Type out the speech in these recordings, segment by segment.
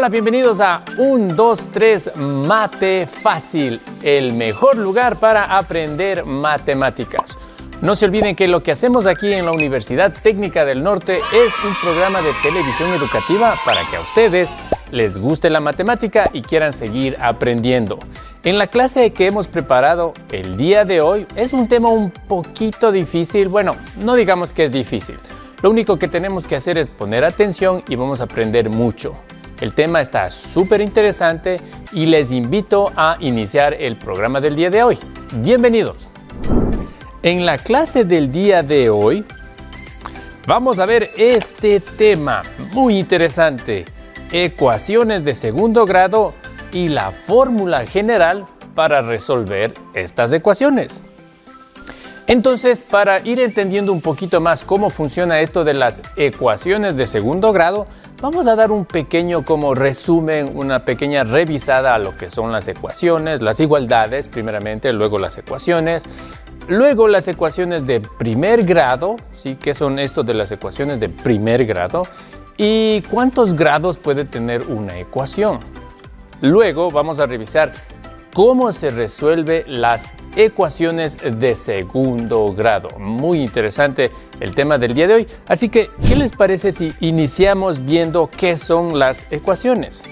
Hola, bienvenidos a 1, 2, 3 Mate Fácil, el mejor lugar para aprender matemáticas. No se olviden que lo que hacemos aquí en la Universidad Técnica del Norte es un programa de televisión educativa para que a ustedes les guste la matemática y quieran seguir aprendiendo. En la clase que hemos preparado el día de hoy es un tema un poquito difícil. Bueno, no digamos que es difícil. Lo único que tenemos que hacer es poner atención y vamos a aprender mucho. El tema está súper interesante y les invito a iniciar el programa del día de hoy. Bienvenidos. En la clase del día de hoy vamos a ver este tema muy interesante: ecuaciones de segundo grado y la fórmula general para resolver estas ecuaciones. Entonces, para ir entendiendo un poquito más cómo funciona esto de las ecuaciones de segundo grado, vamos a dar un pequeño resumen, una pequeña revisada a lo que son las ecuaciones, las igualdades primeramente, luego las ecuaciones, luego las ecuaciones de primer grado, ¿sí? ¿Qué son esto de las ecuaciones de primer grado? ¿Y cuántos grados puede tener una ecuación? Luego vamos a revisar cómo se resuelve las ecuaciones de segundo grado. Muy interesante el tema del día de hoy. Así que, ¿qué les parece si iniciamos viendo qué son las ecuaciones?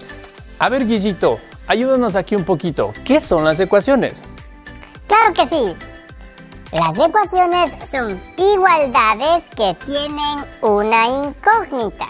A ver, Guillito, ayúdanos aquí un poquito. ¿Qué son las ecuaciones? ¡Claro que sí! Las ecuaciones son igualdades que tienen una incógnita.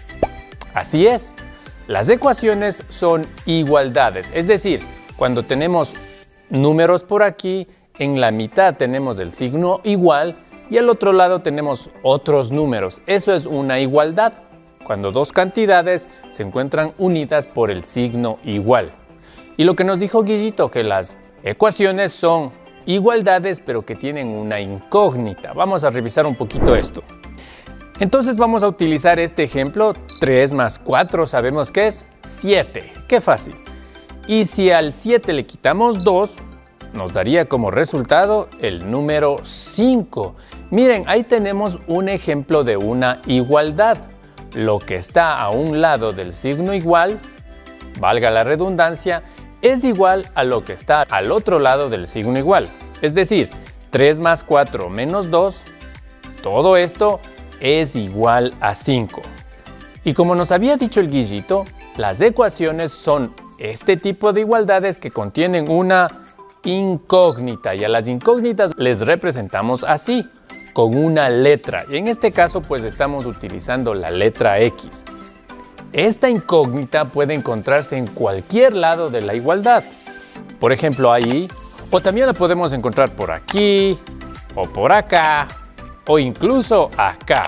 Así es. Las ecuaciones son igualdades, es decir, cuando tenemos números por aquí, en la mitad tenemos el signo igual y al otro lado tenemos otros números. Eso es una igualdad, cuando dos cantidades se encuentran unidas por el signo igual. Y lo que nos dijo Guillito, que las ecuaciones son igualdades pero que tienen una incógnita. Vamos a revisar un poquito esto. Entonces vamos a utilizar este ejemplo. 3 más 4 sabemos que es 7. ¡Qué fácil! Y si al 7 le quitamos 2, nos daría como resultado el número 5. Miren, ahí tenemos un ejemplo de una igualdad. Lo que está a un lado del signo igual, valga la redundancia, es igual a lo que está al otro lado del signo igual. Es decir, 3 más 4 menos 2, todo esto es igual a 5. Y como nos había dicho el Guillito, las ecuaciones son este tipo de igualdades que contienen una incógnita, y a las incógnitas les representamos así, con una letra. Y en este caso pues estamos utilizando la letra X. Esta incógnita puede encontrarse en cualquier lado de la igualdad. Por ejemplo ahí, o también la podemos encontrar por aquí, o por acá, o incluso acá.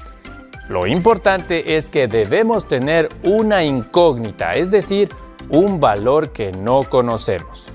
Lo importante es que debemos tener una incógnita, es decir, un valor que no conocemos.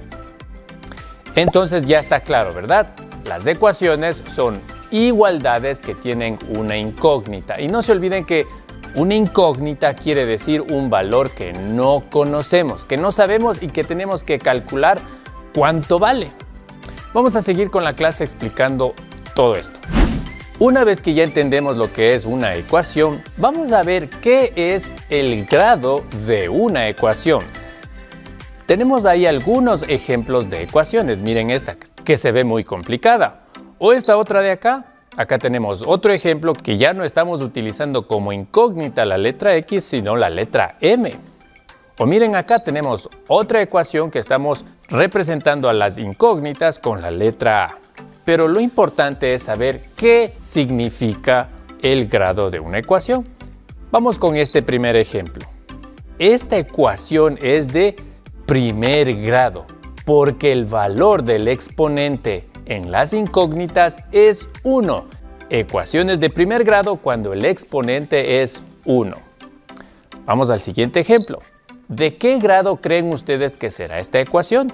Entonces ya está claro, ¿verdad? Las ecuaciones son igualdades que tienen una incógnita. Y no se olviden que una incógnita quiere decir un valor que no conocemos, que no sabemos y que tenemos que calcular cuánto vale. Vamos a seguir con la clase explicando todo esto. Una vez que ya entendemos lo que es una ecuación, vamos a ver qué es el grado de una ecuación. Tenemos ahí algunos ejemplos de ecuaciones. Miren esta, que se ve muy complicada. O esta otra de acá. Acá tenemos otro ejemplo que ya no estamos utilizando como incógnita la letra X, sino la letra M. O miren acá tenemos otra ecuación que estamos representando a las incógnitas con la letra A. Pero lo importante es saber qué significa el grado de una ecuación. Vamos con este primer ejemplo. Esta ecuación es de primer grado porque el valor del exponente en las incógnitas es 1. Ecuaciones de primer grado cuando el exponente es 1. Vamos al siguiente ejemplo. ¿De qué grado creen ustedes que será esta ecuación?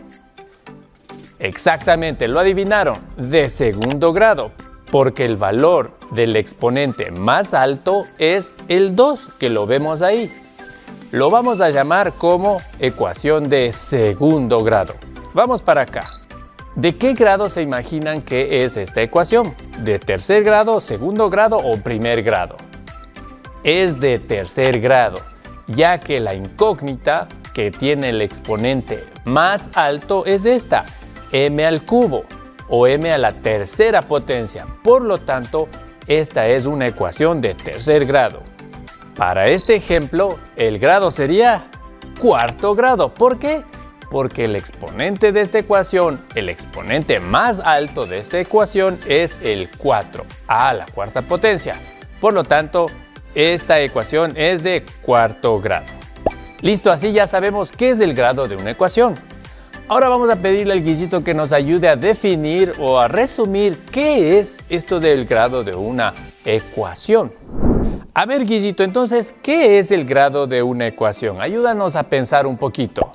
Exactamente, lo adivinaron, de segundo grado, porque el valor del exponente más alto es el 2, que lo vemos ahí. Lo vamos a llamar como ecuación de segundo grado. Vamos para acá. ¿De qué grado se imaginan que es esta ecuación? ¿De tercer grado, segundo grado o primer grado? Es de tercer grado. ya que la incógnita que tiene el exponente más alto es esta, m al cubo o m a la tercera potencia. Por lo tanto, esta es una ecuación de tercer grado. Para este ejemplo, el grado sería cuarto grado. ¿Por qué? Porque el exponente de esta ecuación, el exponente más alto de esta ecuación es el 4 a la cuarta potencia. Por lo tanto, esta ecuación es de cuarto grado. Listo, así ya sabemos qué es el grado de una ecuación. Ahora vamos a pedirle al Guillito que nos ayude a definir o a resumir qué es esto del grado de una ecuación. A ver, Guillito, entonces, ¿qué es el grado de una ecuación? Ayúdanos a pensar un poquito.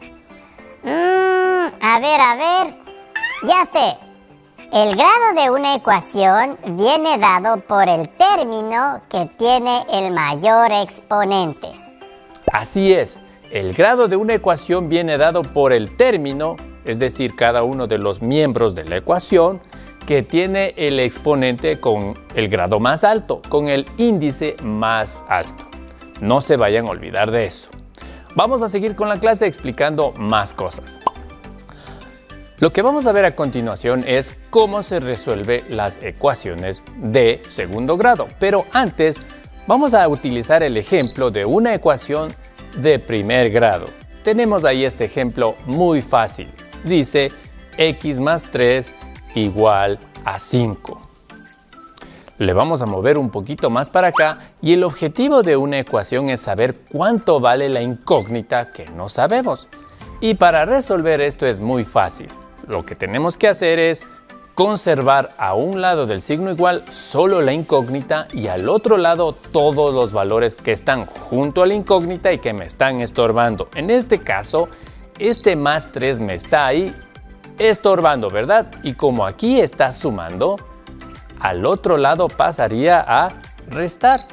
A ver, ya sé. El grado de una ecuación viene dado por el término que tiene el mayor exponente. Así es, el grado de una ecuación viene dado por el término, es decir, cada uno de los miembros de la ecuación, que tiene el exponente con el grado más alto, con el índice más alto. No se vayan a olvidar de eso. Vamos a seguir con la clase explicando más cosas. Lo que vamos a ver a continuación es cómo se resuelven las ecuaciones de segundo grado. Pero antes, vamos a utilizar el ejemplo de una ecuación de primer grado. Tenemos ahí este ejemplo muy fácil. Dice x más 3 igual a 5. Le vamos a mover un poquito más para acá y el objetivo de una ecuación es saber cuánto vale la incógnita que no sabemos. Y para resolver esto es muy fácil. Lo que tenemos que hacer es conservar a un lado del signo igual solo la incógnita y al otro lado todos los valores que están junto a la incógnita y que me están estorbando. En este caso, este más 3 me está ahí estorbando, ¿verdad? Y como aquí está sumando, al otro lado pasaría a restar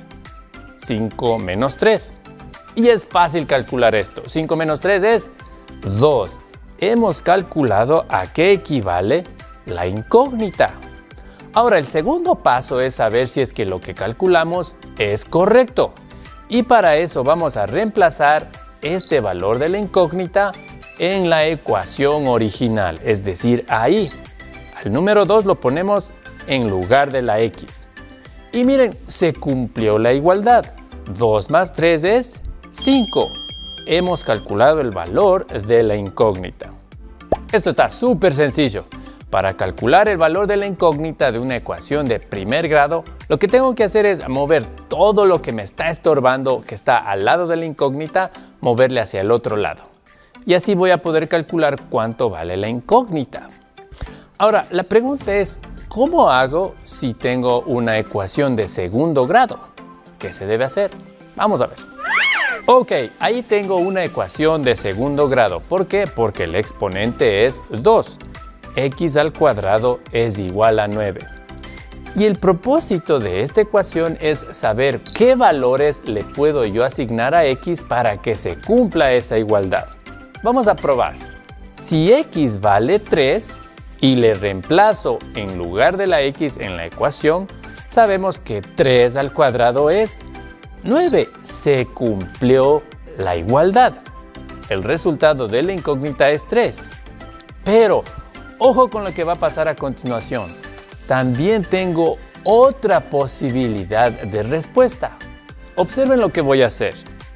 5 menos 3. Y es fácil calcular esto. 5 menos 3 es 2. Hemos calculado a qué equivale la incógnita. Ahora, el segundo paso es saber si es que lo que calculamos es correcto. Y para eso vamos a reemplazar este valor de la incógnita en la ecuación original, es decir, ahí. Al número 2 lo ponemos en lugar de la x. Y miren, se cumplió la igualdad. 2 más 3 es 5. Hemos calculado el valor de la incógnita. Esto está súper sencillo. Para calcular el valor de la incógnita de una ecuación de primer grado, lo que tengo que hacer es mover todo lo que me está estorbando, que está al lado de la incógnita, moverle hacia el otro lado. Y así voy a poder calcular cuánto vale la incógnita. Ahora, la pregunta es, ¿cómo hago si tengo una ecuación de segundo grado? ¿Qué se debe hacer? Vamos a ver. Ok, ahí tengo una ecuación de segundo grado. ¿Por qué? Porque el exponente es 2. X al cuadrado es igual a 9. Y el propósito de esta ecuación es saber qué valores le puedo yo asignar a X para que se cumpla esa igualdad. Vamos a probar. Si X vale 3 y le reemplazo en lugar de la X en la ecuación, sabemos que 3 al cuadrado es 9. Se cumplió la igualdad. El resultado de la incógnita es 3. Pero, ojo con lo que va a pasar a continuación. También tengo otra posibilidad de respuesta. Observen lo que voy a hacer.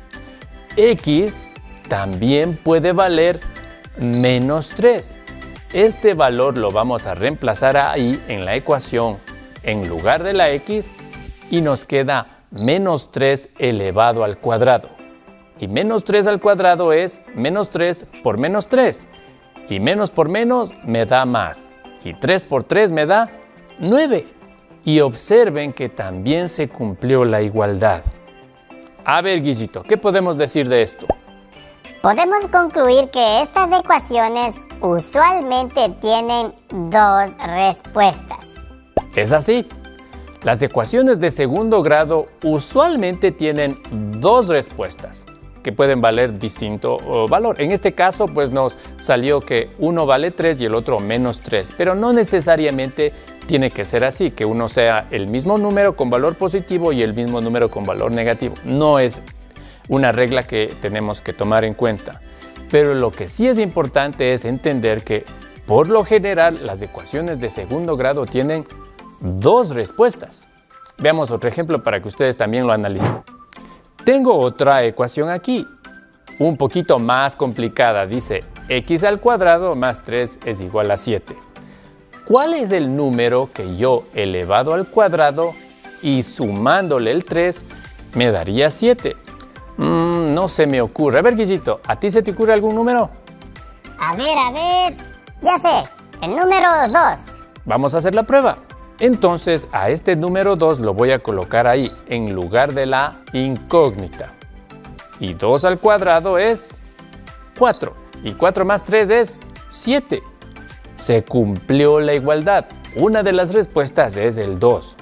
X también puede valer menos 3. Este valor lo vamos a reemplazar ahí en la ecuación en lugar de la X y nos queda menos 3 elevado al cuadrado. Y menos 3 al cuadrado es menos 3 por menos 3. Y menos por menos me da más. Y 3 por 3 me da 9. Y observen que también se cumplió la igualdad. A ver, Guillito, ¿qué podemos decir de esto? Podemos concluir que estas ecuaciones usualmente tienen dos respuestas. Es así. Las ecuaciones de segundo grado usualmente tienen dos respuestas que pueden valer distinto valor. En este caso, pues nos salió que uno vale 3 y el otro menos 3, pero no necesariamente tiene que ser así, que uno sea el mismo número con valor positivo y el mismo número con valor negativo. No es una regla que tenemos que tomar en cuenta. Pero lo que sí es importante es entender que, por lo general, las ecuaciones de segundo grado tienen dos respuestas. Veamos otro ejemplo para que ustedes también lo analicen. Tengo otra ecuación aquí, un poquito más complicada. Dice x al cuadrado más 3 es igual a 7. ¿Cuál es el número que yo elevado al cuadrado y sumándole el 3 me daría 7? No se me ocurre. A ver, Guillito, ¿a ti se te ocurre algún número? A ver, ya sé, el número 2. Vamos a hacer la prueba. Entonces, a este número 2 lo voy a colocar ahí, en lugar de la incógnita. Y 2 al cuadrado es 4. Y 4 más 3 es 7. Se cumplió la igualdad. Una de las respuestas es el 2.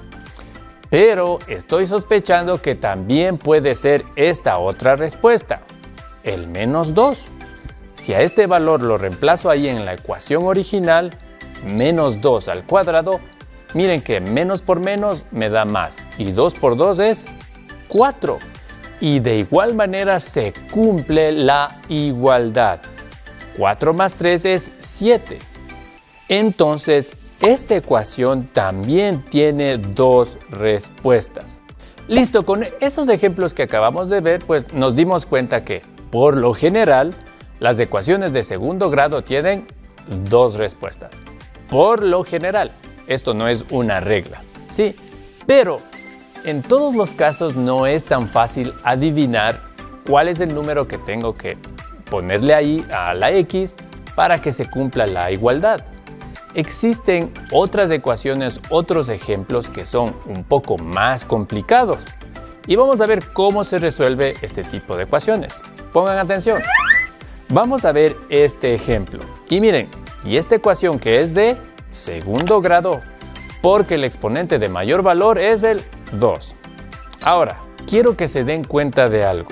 Pero estoy sospechando que también puede ser esta otra respuesta, el menos 2. Si a este valor lo reemplazo ahí en la ecuación original, menos 2 al cuadrado, miren que menos por menos me da más. Y 2 por 2 es 4. Y de igual manera se cumple la igualdad. 4 más 3 es 7. Entonces, esta ecuación también tiene dos respuestas. Listo, con esos ejemplos que acabamos de ver, pues nos dimos cuenta que, por lo general, las ecuaciones de segundo grado tienen dos respuestas. Por lo general, esto no es una regla, ¿sí? Pero en todos los casos no es tan fácil adivinar cuál es el número que tengo que ponerle ahí a la x para que se cumpla la igualdad. Existen otras ecuaciones, otros ejemplos que son un poco más complicados. Y vamos a ver cómo se resuelve este tipo de ecuaciones. Pongan atención. Vamos a ver este ejemplo. Y miren, y esta ecuación que es de segundo grado, porque el exponente de mayor valor es el 2. Ahora, quiero que se den cuenta de algo.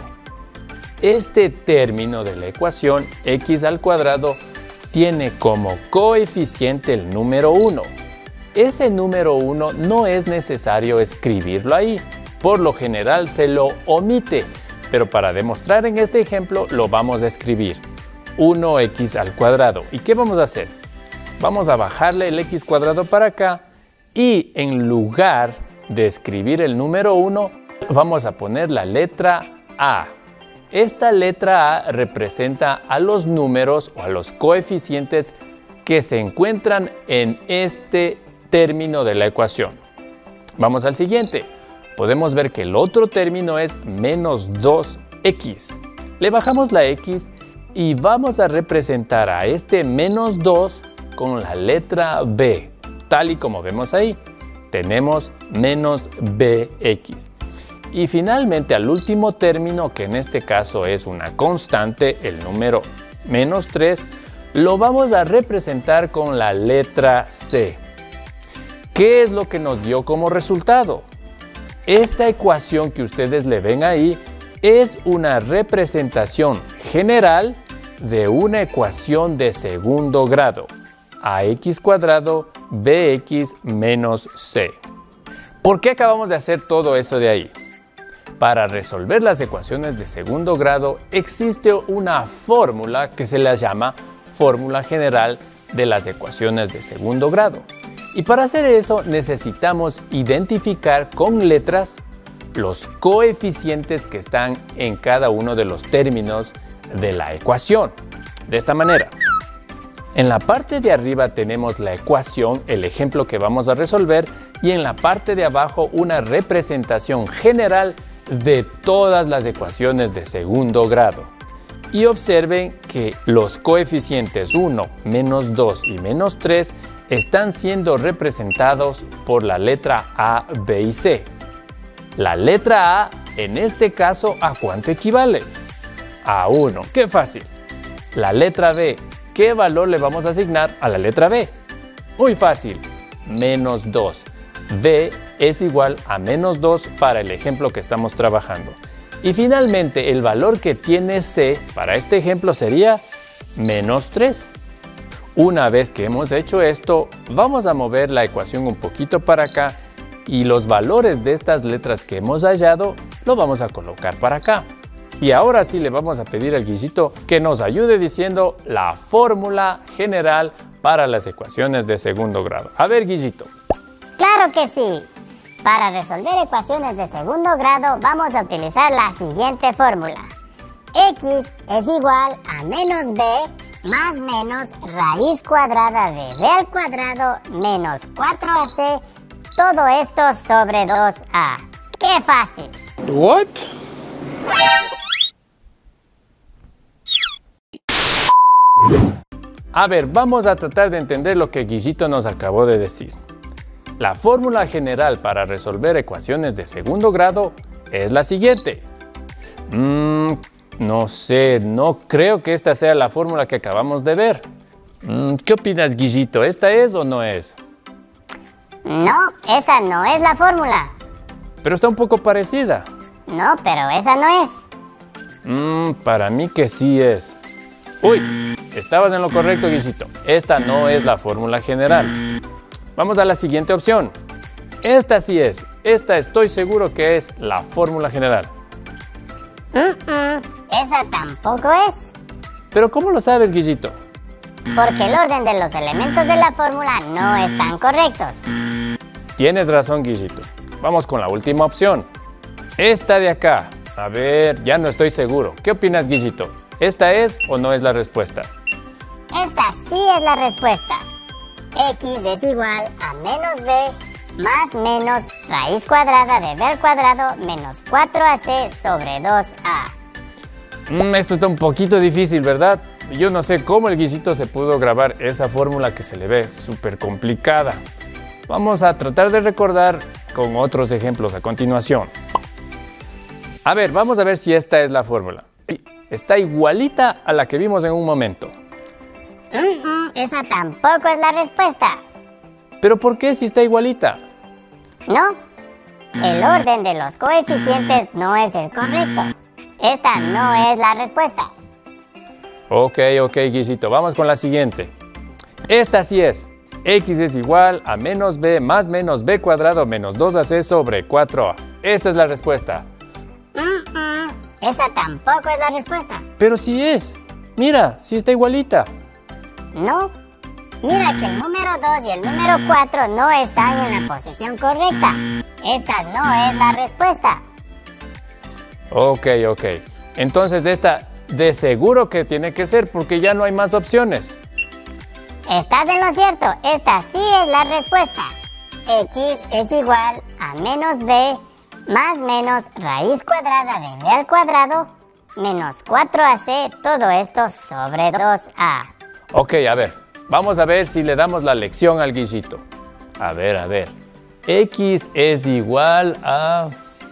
Este término de la ecuación x al cuadrado tiene como coeficiente el número 1. Ese número 1 no es necesario escribirlo ahí. Por lo general se lo omite, pero para demostrar en este ejemplo lo vamos a escribir. 1x al cuadrado. ¿Y qué vamos a hacer? Vamos a bajarle el x cuadrado para acá y en lugar de escribir el número 1, vamos a poner la letra A. Esta letra A representa a los números o a los coeficientes que se encuentran en este término de la ecuación. Vamos al siguiente. Podemos ver que el otro término es menos 2x. Le bajamos la x y vamos a representar a este menos 2 con la letra B. Tal y como vemos ahí, tenemos menos bx. Y finalmente al último término, que en este caso es una constante, el número menos 3, lo vamos a representar con la letra C. ¿Qué es lo que nos dio como resultado? Esta ecuación que ustedes le ven ahí es una representación general de una ecuación de segundo grado, ax cuadrado bx menos c. ¿Por qué acabamos de hacer todo eso de ahí? Para resolver las ecuaciones de segundo grado existe una fórmula que se la llama fórmula general de las ecuaciones de segundo grado. Y para hacer eso necesitamos identificar con letras los coeficientes que están en cada uno de los términos de la ecuación. De esta manera, en la parte de arriba tenemos la ecuación, el ejemplo que vamos a resolver, y en la parte de abajo una representación general de todas las ecuaciones de segundo grado. Y observen que los coeficientes 1, menos 2 y menos 3 están siendo representados por la letra A, B y C. La letra A, en este caso, ¿a cuánto equivale? A 1. ¡Qué fácil! La letra B, ¿qué valor le vamos a asignar a la letra B? Muy fácil, menos 2. B es igual a menos 2 para el ejemplo que estamos trabajando. Y finalmente, el valor que tiene C para este ejemplo sería menos 3. Una vez que hemos hecho esto, vamos a mover la ecuación un poquito para acá y los valores de estas letras que hemos hallado lo vamos a colocar para acá. Y ahora sí le vamos a pedir al Guillito que nos ayude diciendo la fórmula general para las ecuaciones de segundo grado. A ver, Guillito. ¡Claro que sí! Para resolver ecuaciones de segundo grado vamos a utilizar la siguiente fórmula. X es igual a menos b más menos raíz cuadrada de b al cuadrado menos 4ac, todo esto sobre 2a. ¡Qué fácil! What? A ver, vamos a tratar de entender lo que Guillito nos acabó de decir. La fórmula general para resolver ecuaciones de segundo grado es la siguiente. No sé, no creo que esta sea la fórmula que acabamos de ver. ¿Qué opinas, Guillito? ¿Esta es o no es? No, esa no es la fórmula. Pero está un poco parecida. No, pero esa no es. Para mí que sí es. Uy, estabas en lo correcto, Guillito. Esta no es la fórmula general. Vamos a la siguiente opción. Esta sí es. Esta estoy seguro que es la fórmula general. Esa tampoco es. ¿Pero cómo lo sabes, Guillito? Porque el orden de los elementos de la fórmula no están correctos. Tienes razón, Guillito. Vamos con la última opción. Esta de acá. A ver, ya no estoy seguro. ¿Qué opinas, Guillito? ¿Esta es o no es la respuesta? Esta sí es la respuesta. X es igual a menos b más menos raíz cuadrada de b al cuadrado menos 4ac sobre 2a. Esto está un poquito difícil, ¿verdad? Yo no sé cómo el Guillito se pudo grabar esa fórmula que se le ve súper complicada. Vamos a tratar de recordar con otros ejemplos a continuación. A ver, vamos a ver si esta es la fórmula. Está igualita a la que vimos en un momento. Esa tampoco es la respuesta. ¿Pero por qué si está igualita? No, el orden de los coeficientes no es el correcto. Esta no es la respuesta. Ok, Guillito, vamos con la siguiente. Esta sí es. X es igual a menos b más menos b cuadrado menos 2ac sobre 4a. Esta es la respuesta. Esa tampoco es la respuesta. Pero sí es. Mira, sí está igualita. No. Mira que el número 2 y el número 4 no están en la posición correcta. Esta no es la respuesta. Ok. Entonces esta de seguro que tiene que ser porque ya no hay más opciones. Estás en lo cierto. Esta sí es la respuesta. X es igual a menos b más menos raíz cuadrada de b al cuadrado menos 4ac, todo esto sobre 2a. Ok, a ver, vamos a ver si le damos la lección al Guillito. A ver. X es igual a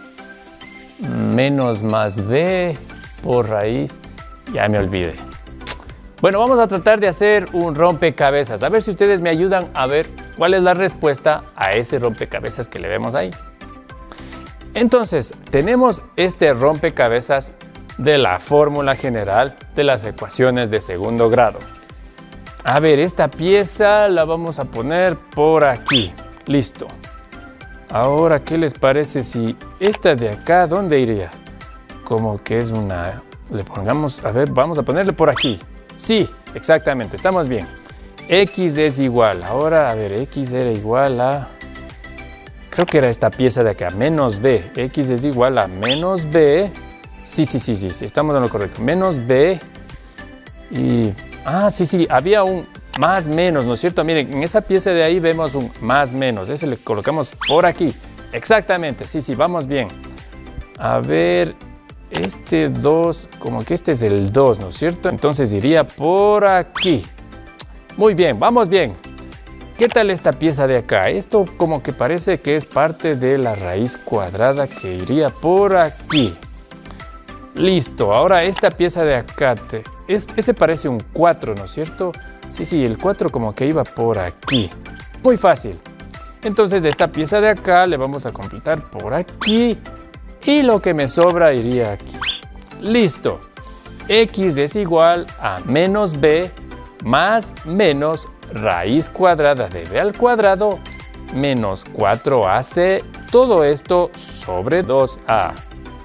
menos más b por raíz. Ya me olvidé. Bueno, vamos a tratar de hacer un rompecabezas. A ver si ustedes me ayudan a ver cuál es la respuesta a ese rompecabezas que le vemos ahí. Entonces, tenemos este rompecabezas de la fórmula general de las ecuaciones de segundo grado. A ver, esta pieza la vamos a poner por aquí. Listo. Ahora, ¿qué les parece si esta de acá, dónde iría? Como que es una... Le pongamos, a ver, vamos a ponerle por aquí. Sí, exactamente, estamos bien. X es igual, ahora, a ver, X era igual a... Creo que era esta pieza de acá, menos B. X es igual a menos B. Sí, estamos en lo correcto. Menos B y... sí, había un más menos, ¿no es cierto? Miren, en esa pieza de ahí vemos un más menos. Ese le colocamos por aquí. Exactamente, sí, vamos bien. A ver, este 2, como que este es el 2, ¿no es cierto? Entonces iría por aquí. Muy bien, vamos bien. ¿Qué tal esta pieza de acá? Esto como que parece que es parte de la raíz cuadrada que iría por aquí. Listo, ahora esta pieza de acá, ese parece un 4, ¿no es cierto? Sí, el 4 como que iba por aquí. Muy fácil. Entonces esta pieza de acá le vamos a completar por aquí y lo que me sobra iría aquí. Listo. X es igual a menos b más menos raíz cuadrada de b al cuadrado menos 4ac, todo esto sobre 2a.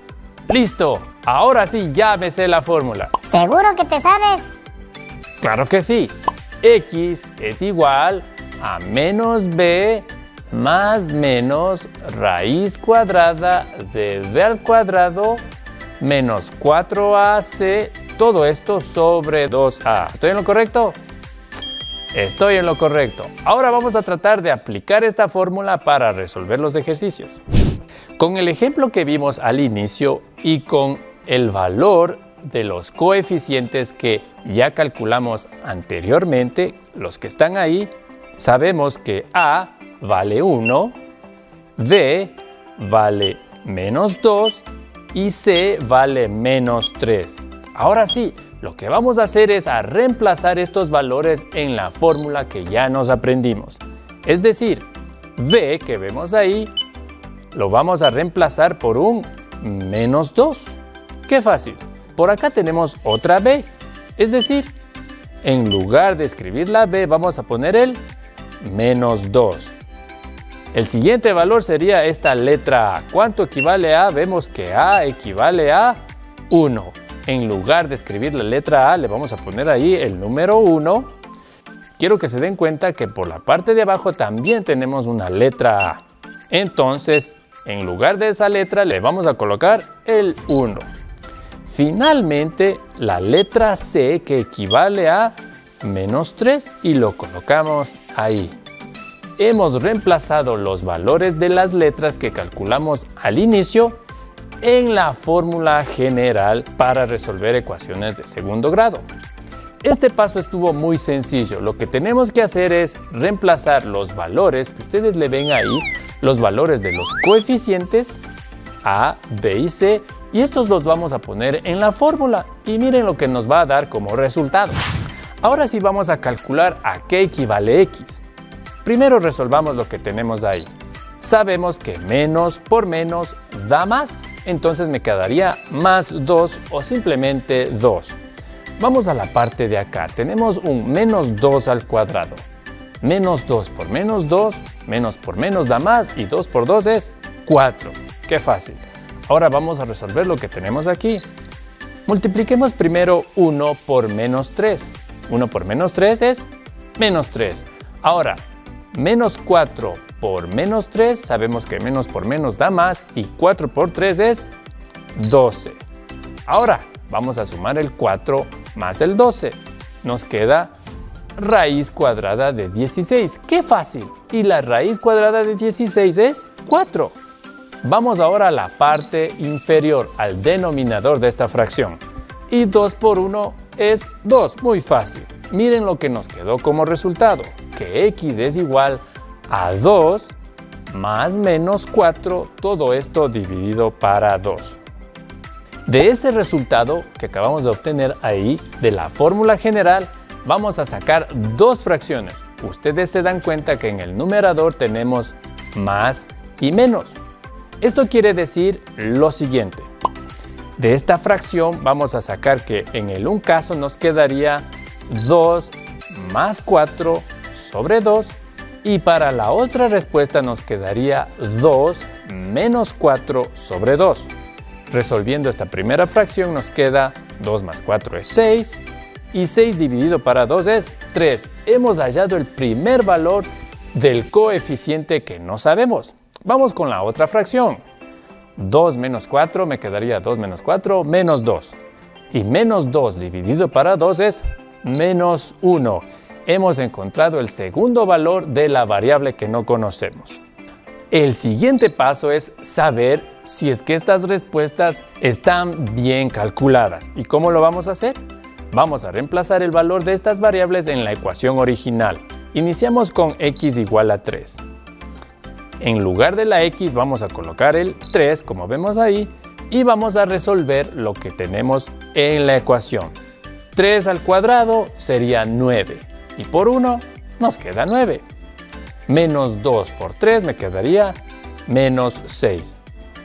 ¡Listo! Ahora sí, ya me sé la fórmula. ¿Seguro que te sabes? ¡Claro que sí! X es igual a menos b más menos raíz cuadrada de b al cuadrado menos 4ac, todo esto sobre 2a. ¿Estoy en lo correcto? Estoy en lo correcto. Ahora vamos a tratar de aplicar esta fórmula para resolver los ejercicios. Con el ejemplo que vimos al inicio y con el valor de los coeficientes que ya calculamos anteriormente, los que están ahí, sabemos que a vale 1, b vale menos 2 y c vale menos 3. Ahora sí, lo que vamos a hacer es reemplazar estos valores en la fórmula que ya nos aprendimos. Es decir, b que vemos ahí, lo vamos a reemplazar por un menos 2. ¡Qué fácil! Por acá tenemos otra b, es decir, en lugar de escribir la b vamos a poner el menos 2. El siguiente valor sería esta letra A. ¿Cuánto equivale a? Vemos que A equivale a 1. En lugar de escribir la letra A, le vamos a poner ahí el número 1. Quiero que se den cuenta que por la parte de abajo también tenemos una letra A. Entonces, en lugar de esa letra, le vamos a colocar el 1. Finalmente, la letra C, que equivale a menos 3, y lo colocamos ahí. Hemos reemplazado los valores de las letras que calculamos al inicio en la fórmula general para resolver ecuaciones de segundo grado. Este paso estuvo muy sencillo. Lo que tenemos que hacer es reemplazar los valores que ustedes le ven ahí, los valores de los coeficientes A, B y C, y estos los vamos a poner en la fórmula y miren lo que nos va a dar como resultado. Ahora sí vamos a calcular a qué equivale X. Primero resolvamos lo que tenemos ahí. Sabemos que menos por menos da más, entonces me quedaría más 2 o simplemente 2. Vamos a la parte de acá, tenemos un menos 2 al cuadrado. Menos 2 por menos 2, menos por menos da más y 2 por 2 es 4. ¡Qué fácil! Ahora vamos a resolver lo que tenemos aquí. Multipliquemos primero 1 por menos 3. 1 por menos 3 es menos 3. Ahora, menos 4 por menos 3, sabemos que menos por menos da más y 4 por 3 es 12. Ahora, vamos a sumar el 4 más el 12. Nos queda raíz cuadrada de 16. ¡Qué fácil! Y la raíz cuadrada de 16 es 4. Vamos ahora a la parte inferior, al denominador de esta fracción. Y 2 por 1 es 2. Muy fácil. Miren lo que nos quedó como resultado, que X es igual a 2 más menos 4, todo esto dividido para 2. De ese resultado que acabamos de obtener ahí, de la fórmula general, vamos a sacar dos fracciones. Ustedes se dan cuenta que en el numerador tenemos más y menos. Esto quiere decir lo siguiente. De esta fracción vamos a sacar que en el un caso nos quedaría 2 más 4 sobre 2 y para la otra respuesta nos quedaría 2 menos 4 sobre 2. Resolviendo esta primera fracción nos queda 2 más 4 es 6 y 6 dividido para 2 es 3. Hemos hallado el primer valor del coeficiente que no sabemos. Vamos con la otra fracción. 2 menos 4 me quedaría 2 menos 4 menos 2. Y menos 2 dividido para 2 es menos 1. Hemos encontrado el segundo valor de la variable que no conocemos. El siguiente paso es saber si es que estas respuestas están bien calculadas. ¿Y cómo lo vamos a hacer? Vamos a reemplazar el valor de estas variables en la ecuación original. Iniciamos con x igual a 3. En lugar de la x vamos a colocar el 3, como vemos ahí, y vamos a resolver lo que tenemos en la ecuación. 3 al cuadrado sería 9, y por 1 nos queda 9. Menos 2 por 3 me quedaría menos 6.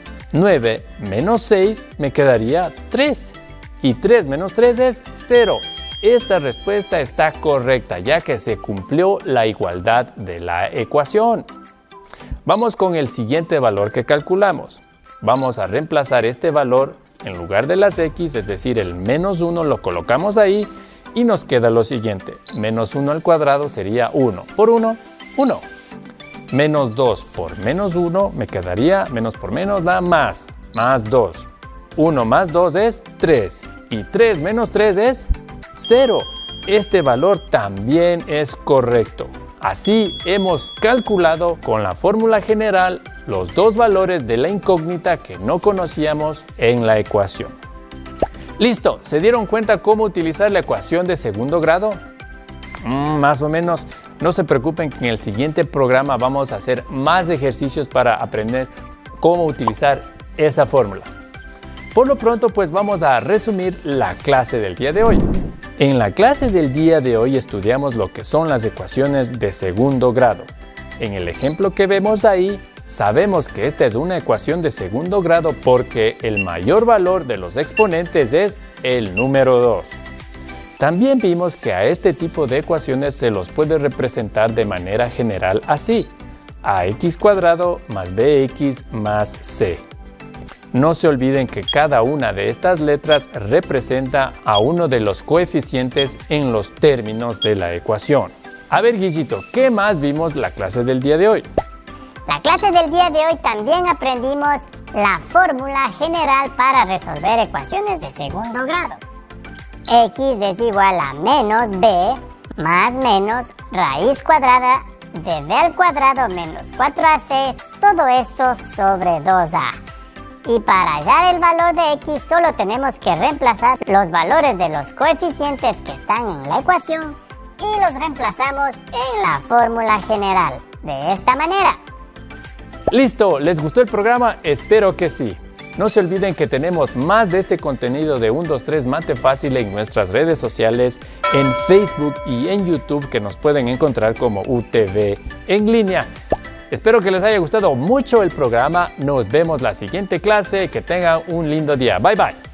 9 menos 6 me quedaría 3, y 3 menos 3 es 0. Esta respuesta está correcta, ya que se cumplió la igualdad de la ecuación. Vamos con el siguiente valor que calculamos. Vamos a reemplazar este valor en lugar de las x, es decir, el menos 1 lo colocamos ahí y nos queda lo siguiente. Menos 1 al cuadrado sería 1 por 1, 1. Menos 2 por menos 1 me quedaría, menos por menos da más 2. 1 más 2 es 3 y 3 menos 3 es 0. Este valor también es correcto. Así hemos calculado con la fórmula general los dos valores de la incógnita que no conocíamos en la ecuación. Listo, ¿se dieron cuenta cómo utilizar la ecuación de segundo grado? Más o menos. No se preocupen que en el siguiente programa vamos a hacer más ejercicios para aprender cómo utilizar esa fórmula. Por lo pronto, pues vamos a resumir la clase del día de hoy. En la clase del día de hoy estudiamos lo que son las ecuaciones de segundo grado. En el ejemplo que vemos ahí, sabemos que esta es una ecuación de segundo grado porque el mayor valor de los exponentes es el número 2. También vimos que a este tipo de ecuaciones se los puede representar de manera general así: ax² más bx más c. No se olviden que cada una de estas letras representa a uno de los coeficientes en los términos de la ecuación. A ver, Guillito, ¿qué más vimos la clase del día de hoy? La clase del día de hoy también aprendimos la fórmula general para resolver ecuaciones de segundo grado. X es igual a menos b más menos raíz cuadrada de b al cuadrado menos 4ac, todo esto sobre 2a. Y para hallar el valor de x solo tenemos que reemplazar los valores de los coeficientes que están en la ecuación y los reemplazamos en la fórmula general. De esta manera. Listo, ¿les gustó el programa? Espero que sí. No se olviden que tenemos más de este contenido de 1, 2, 3 Mate Fácil en nuestras redes sociales, en Facebook y en YouTube, que nos pueden encontrar como UTV en línea. Espero que les haya gustado mucho el programa. Nos vemos la siguiente clase. Que tengan un lindo día. Bye, bye.